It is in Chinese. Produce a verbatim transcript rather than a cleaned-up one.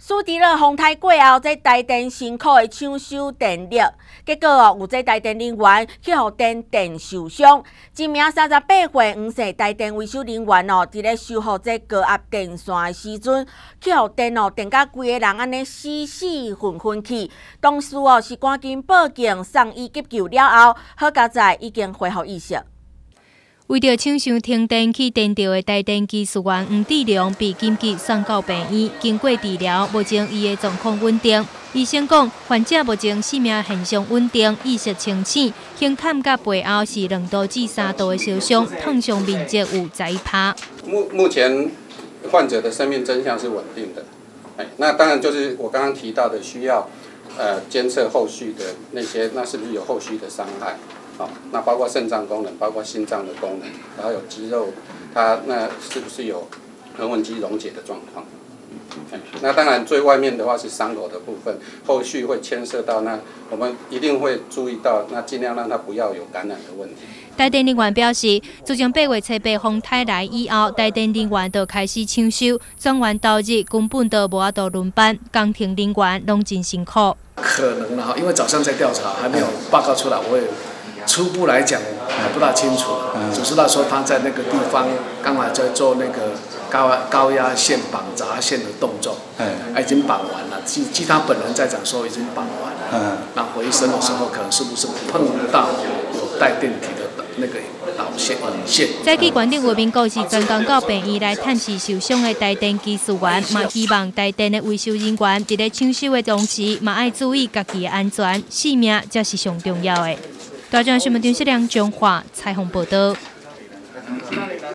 输伫了风台过后，这台电辛苦的抢修电力，结果哦，有这台电人员去互电电受伤。一名三十八岁黄姓台电维修人员哦，伫咧修复这高压电线的时阵，去互电哦电甲规个人安尼死死混混去。当时哦是赶紧报警送医急救了后，好佳在已经恢复意识。 为着抢修停电去电吊的台电技术员黄志良被紧急送到病院，经过治疗，目前伊的状况稳定。医生讲，患者目前生命现象稳定，意识清醒，胸坎甲背后是两度至三度的烧伤，烫伤面积有十一趴。 目目前患者的生命真相是稳定的，哎，那当然就是我刚刚提到的需要呃监测后续的那些，那是不是有后续的伤害？ 好，那包括肾脏功能，包括心脏的功能，然后有肌肉，它那是不是有横纹肌溶解的状况？那当然最外面的话是伤口的部分，后续会牵涉到那我们一定会注意到，那尽量让它不要有感染的问题。 台电人员表示，自从八月初八风台来以后，台电人员就开始抢修，专员当日根本就无法度轮班，工程人员拢真辛苦。 可能哈，因为早上在调查，还没有报告出来，我也。 初步来讲还不大清楚，只知道说他在那个地方刚好在做那个高高压线绑闸线的动作，已经绑完了。据据他本人在讲说已经绑完了。那回升的时候可能是不是碰到有带电体的那个导线引线？ 早起县长魏明国是专工到病院来探视受伤的台电技术员，嘛希望台电的维修人员伫咧抢修的同时，嘛爱注意家己的安全，性命才是上重要的。大众新闻电视梁中华采访报道。